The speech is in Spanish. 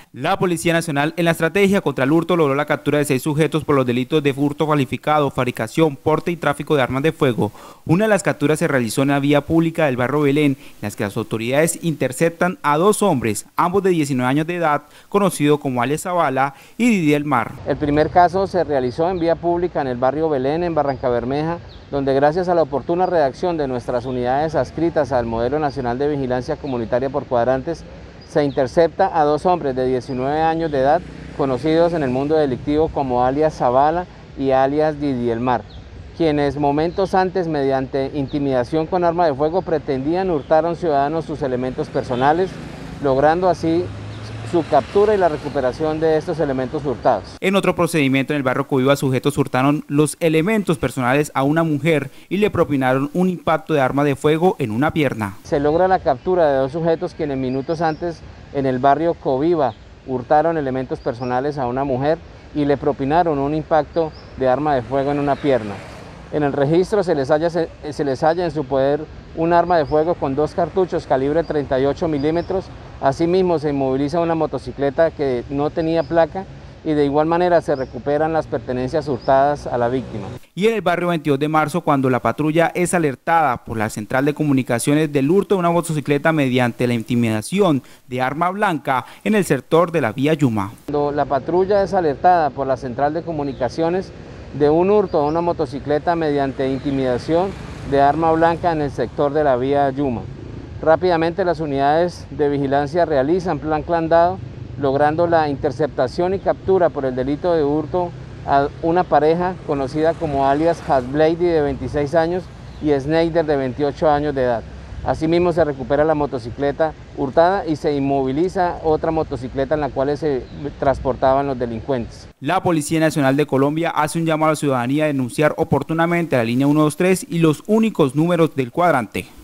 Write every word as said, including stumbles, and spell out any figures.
La Policía Nacional, en la estrategia contra el hurto, logró la captura de seis sujetos por los delitos de hurto calificado, fabricación, porte y tráfico de armas de fuego. Una de las capturas se realizó en la vía pública del barrio Belén, en las que las autoridades interceptan a dos hombres, ambos de diecinueve años de edad, conocidos como alias Zavala y Didi del Mar. El primer caso se realizó en vía pública en el barrio Belén, en Barrancabermeja, donde gracias a la oportuna redacción de nuestras unidades adscritas al Modelo Nacional de Vigilancia Comunitaria por Cuadrantes, se intercepta a dos hombres de diecinueve años de edad, conocidos en el mundo delictivo como alias Zavala y alias Didi del Mar, quienes momentos antes, mediante intimidación con arma de fuego, pretendían hurtar a un ciudadano sus elementos personales, logrando así su captura y la recuperación de estos elementos hurtados. En otro procedimiento en el barrio Coviva, sujetos hurtaron los elementos personales a una mujer y le propinaron un impacto de arma de fuego en una pierna. Se logra la captura de dos sujetos quienes minutos antes en el barrio Coviva hurtaron elementos personales a una mujer y le propinaron un impacto de arma de fuego en una pierna. En el registro se les halla, se, se les halla en su poder un arma de fuego con dos cartuchos calibre treinta y ocho milímetros. Asimismo se inmoviliza una motocicleta que no tenía placa y de igual manera se recuperan las pertenencias hurtadas a la víctima. Y en el barrio veintidós de marzo, cuando la patrulla es alertada por la central de comunicaciones del hurto de una motocicleta mediante la intimidación de arma blanca en el sector de la vía Yuma. Cuando la patrulla es alertada por la central de comunicaciones de un hurto de una motocicleta mediante intimidación de arma blanca en el sector de la vía Yuma. Rápidamente las unidades de vigilancia realizan plan clandado, logrando la interceptación y captura por el delito de hurto a una pareja conocida como alias Hasblady de veintiséis años y Snyder de veintiocho años de edad. Asimismo se recupera la motocicleta hurtada y se inmoviliza otra motocicleta en la cual se transportaban los delincuentes. La Policía Nacional de Colombia hace un llamado a la ciudadanía a denunciar oportunamente a la línea ciento veintitrés y los únicos números del cuadrante.